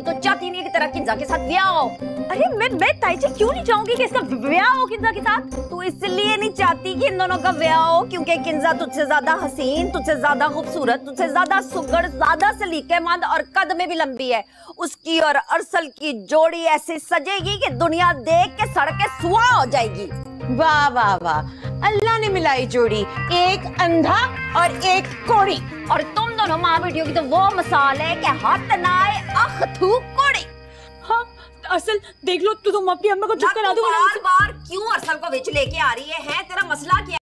तो चाहती नहीं कि तेरा किंजा के साथ ब्याह हो। अरे मैं ताई जी क्यों नहीं चाहूंगी कि इसका ब्याह हो किंजा के साथ? तू इसलिए नहीं चाहती कि इन दोनों का ब्याह हो क्योंकि किंजा तुझसे ज्यादा हसीन, तुझसे ज्यादा खूबसूरत, तुझसे ज्यादा सुघड़, ज्यादा सलीकेमंद और कद में भी लंबी है। उसकी और अरसल की जोड़ी ऐसे सजेगी कि दुनिया देख के सड़ के सुहा हो जाएगी। वाह वाह वाह, अल्लाह ने मिलाई जोड़ी, एक अंधा और एक कोड़ी। और तुम दोनों माँ बेटियों की तो वो मिसाल है कि हाथ नाए अख थू कोड़ी। हाँ असल देख लो, तू तो अपनी अम्मा को चुप करा दो। बार बार क्यों अरसल को विच लेके आ रही है? तेरा मसला क्या